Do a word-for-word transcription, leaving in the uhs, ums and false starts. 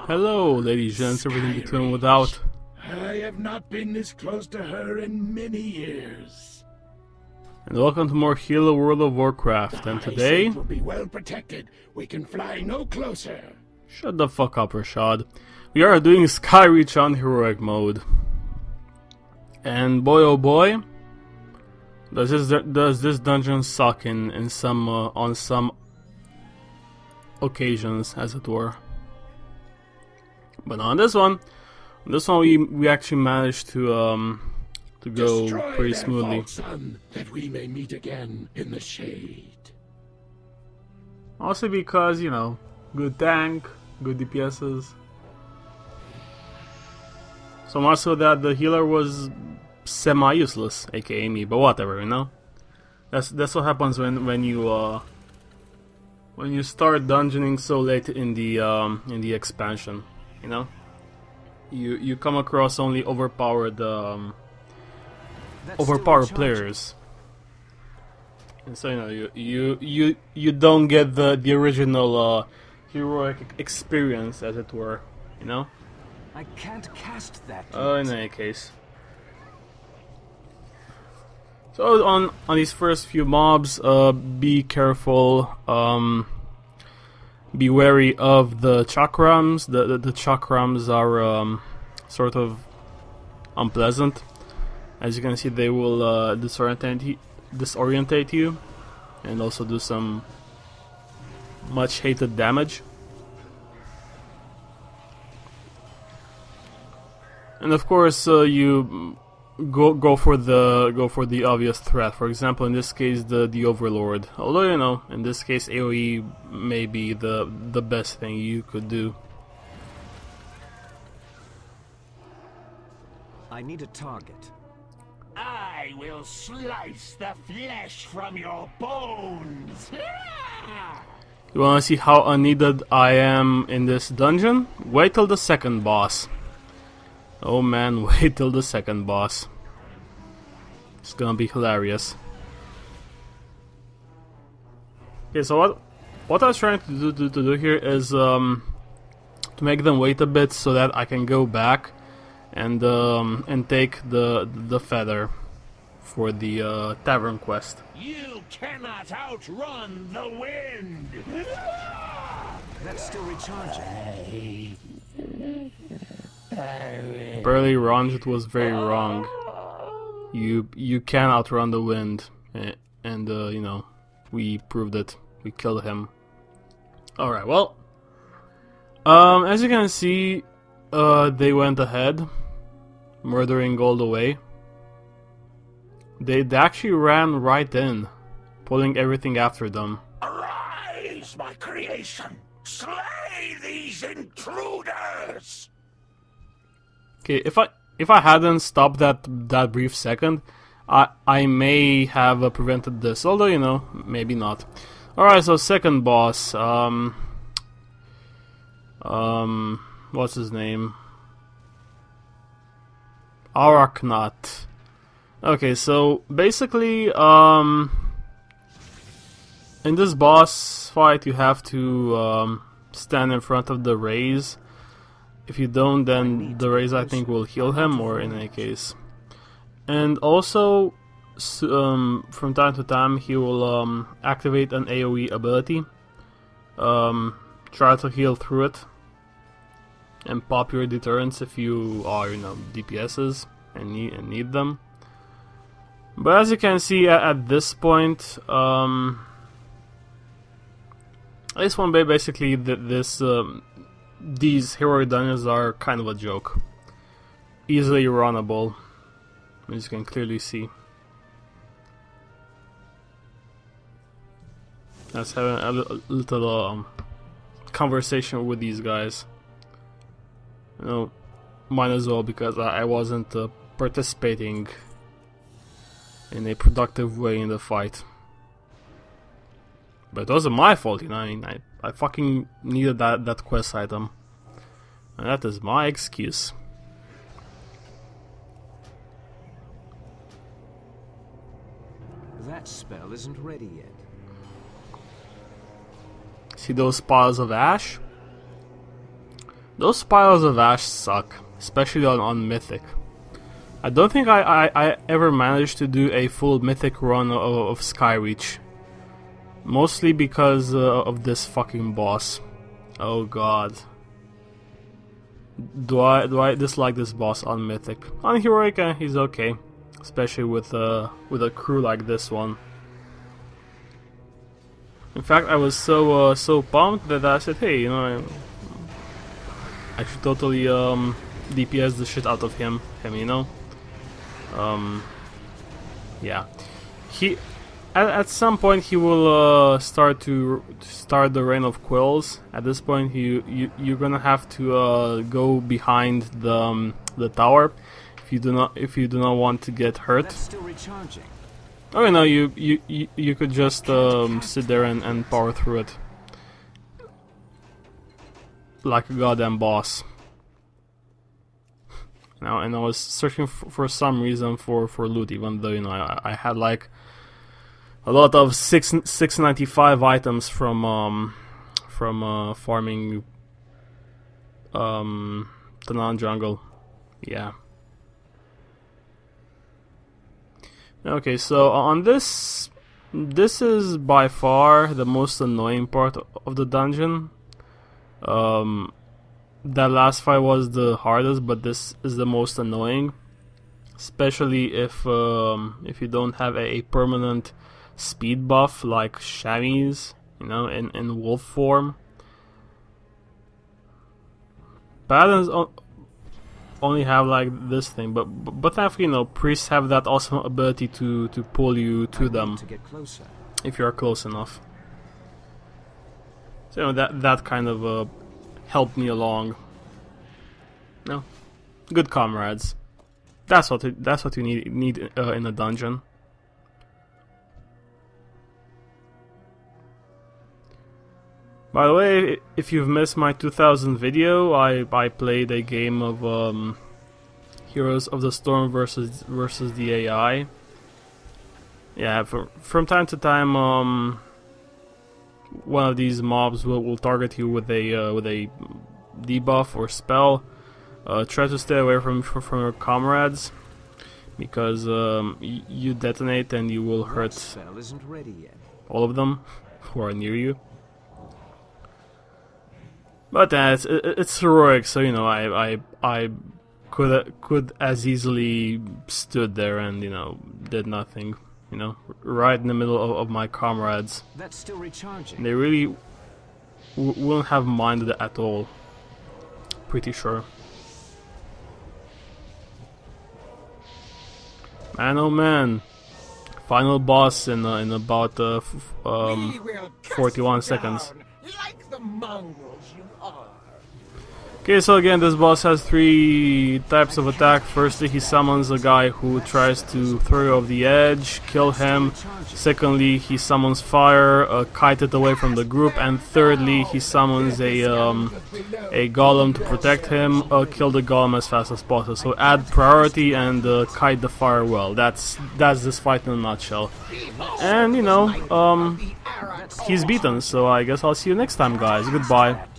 Hello, ladies and gents, everything between without. I have not been this close to her in many years. And welcome to more Halo World of Warcraft. And today, will be well protected. We can fly no closer. Shut the fuck up, Rashad. We are doing Skyreach on heroic mode. And boy oh boy, does this does this dungeon suck in in some uh, on some occasions, as it were. But on this one, on this one we we actually managed to um to go Destroy pretty their smoothly. false sun, that we may meet again in the shade. Also because, you know, good tank, good D P Ss. So much so that the healer was semi-useless, aka me, but whatever, you know? That's that's what happens when when you uh when you start dungeoning so late in the um in the expansion, you know? You you come across only overpowered um overpowered players. And so you know you you you you don't get the the original uh heroic experience, as it were, you know? I can't cast that. Oh, uh, in any case. So on on these first few mobs, uh, be careful. Um, be wary of the chakrams. The the, the chakrams are um, sort of unpleasant. As you can see, they will uh, disorientate you, disorientate you, and also do some much hated damage. And of course, uh, you go go for the go for the obvious threat. For example, in this case, the the Overlord. Although you know, in this case, AoE may be the the best thing you could do. I need a target. I will slice the flesh from your bones. You wanna see how unneeded I am in this dungeon? Wait till the second boss. Oh man, wait till the second boss. It's gonna be hilarious. Okay, so what what I was trying to do to, to do here is um, to make them wait a bit so that I can go back and um, and take the the feather for the uh, tavern quest. You cannot outrun the wind. That's still recharging. Barely Ranjit was very wrong. You you can outrun the wind, and, and uh, you know, we proved it. We killed him. All right. Well, um, as you can see, uh, they went ahead, murdering all the way. They, they actually ran right in, pulling everything after them. Arise, my creation! Slay these intruders! Okay, if I if I hadn't stopped that that brief second, I I may have uh, prevented this. Although you know, maybe not. All right, so second boss. Um. Um. What's his name? Arachnot. Okay, so basically, um, in this boss fight, you have to um, stand in front of the rays. If you don't, then the rays, I think, will heal him, or in any case. And also, um, from time to time, he will um, activate an AoE ability. Um, try to heal through it. And pop your deterrents if you are, you know, D P Ss and need, and need them. But as you can see, at, at this point, um, this one basically, th this... Um, these heroic dungeons are kind of a joke. Easily runnable, as you can clearly see. Let's have a, a little um, conversation with these guys. You know, might as well, because I, I wasn't uh, participating in a productive way in the fight. But it wasn't my fault, you know. I mean, I, I fucking needed that, that quest item. And that is my excuse. That spell isn't ready yet. See those piles of ash? Those piles of ash suck, especially on, on Mythic. I don't think I, I, I ever managed to do a full Mythic run of, of Skyreach. Mostly because uh, of this fucking boss. Oh god. Do I do I dislike this boss on Mythic? On Heroic, uh, he's okay. Especially with, uh, with a crew like this one. In fact, I was so uh, so pumped that I said, hey, you know, I, I should totally um, D P S the shit out of him, him, you know. Um, yeah, he at, at some point he will uh, start to start the Reign of Quills. At this point, you you you're gonna have to uh, go behind the um, the tower if you do not if you do not want to get hurt. That's still recharging. Oh, you know, you, you, you, you could just um, sit there and, and power through it. Like a goddamn boss. Now, and I was searching for, for some reason for, for loot, even though, you know, I, I had like a lot of six six ninety five items from um from uh, farming um Tanaan Jungle. Yeah. Okay, so on this, this is by far the most annoying part of the dungeon. Um, that last fight was the hardest, but this is the most annoying, especially if um, if you don't have a, a permanent speed buff like Shammy's, you know, in in wolf form. Paladins only have like this thing, but but thankfully, you know, priests have that awesome ability to to pull you to I them need to get closer. if you are close enough. So you know, that that kind of uh, helped me along. No, good comrades. That's what it, that's what you need need uh, in a dungeon. By the way, if you've missed my two thousand video, I I played a game of um, Heroes of the Storm versus versus the A I. Yeah, for, from time to time, um, one of these mobs will, will target you with a uh, with a debuff or spell. Uh, try to stay away from from, from your comrades, because um, y you detonate and you will hurt That spell isn't ready yet. all of them who are near you. But uh, it's it's heroic, so you know I I I could could as easily stood there and you know did nothing, you know, right in the middle of, of my comrades. That's still recharging. They really w wouldn't have minded at all. Pretty sure. Man, oh man! Final boss in uh, in about uh, f um forty-one seconds. Like the mongrels you are. Okay, so again, this boss has three types of attack. Firstly, he summons a guy who tries to throw you off the edge, kill him. Secondly, he summons fire, uh, kite it away from the group. And thirdly, he summons a um, a golem to protect him, uh, kill the golem as fast as possible. So add priority and uh, kite the fire well. That's that's this fight in a nutshell. And you know, um, he's beaten. So I guess I'll see you next time, guys. Goodbye.